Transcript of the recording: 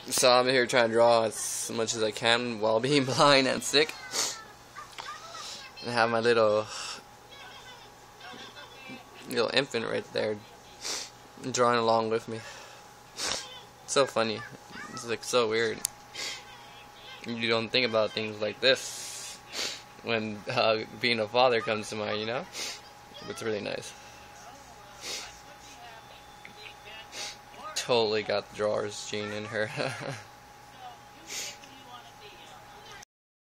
So I'm here trying to draw as much as I can while being blind and sick. And I have my little infant right there drawing along with me. So funny. It's like so weird. You don't think about things like this when being a father comes to mind, you know? It's really nice. Totally got the drawers gene in her.